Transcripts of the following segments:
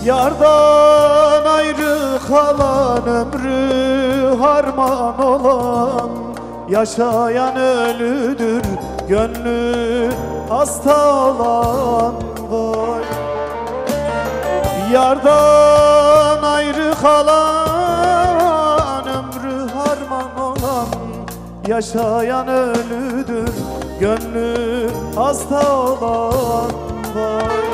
Yardan ayrı kalan ömrü harman olan, yaşayan ölüdür gönlü hasta olan vay. Yardan ayrı kalan ömrü harman olan, yaşayan ölüdür gönlü hasta olan vay.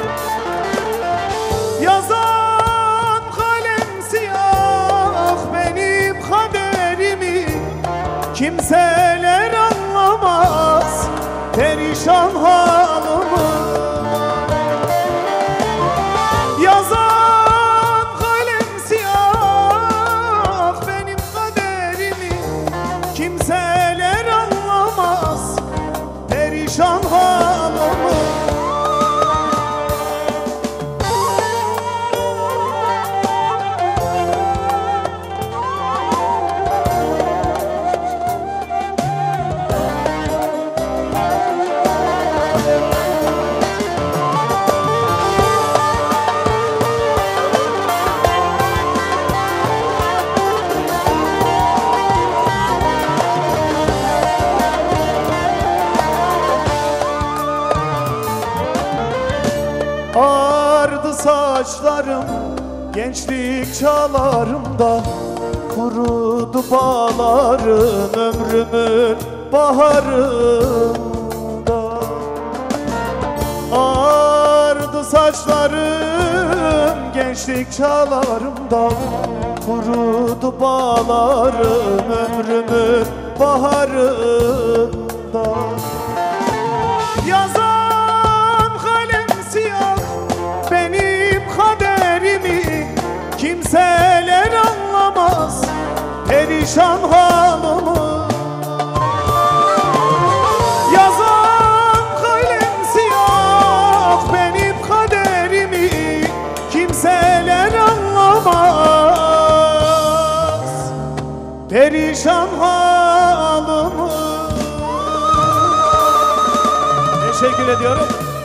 Yazan kalem siyah benim kaderimi, kimseler anlamaz perişan halımı. Yazan kalem siyah benim kaderimi, kimseler anlamaz perişan halımı. Ağardı saçlarım gençlik çağlarımda, kurudu bağlarım ömrümün baharında. Ağardı saçlarım gençlik çağlarımda, kurudu bağlarım ömrümün baharında. Yazan kalem siyah benim kaderimi, kimseler anlamaz perişan halımı. Yazan kalem siyah benim kaderimi, kimseler anlamaz perişan halımı. Teşekkür ediyorum.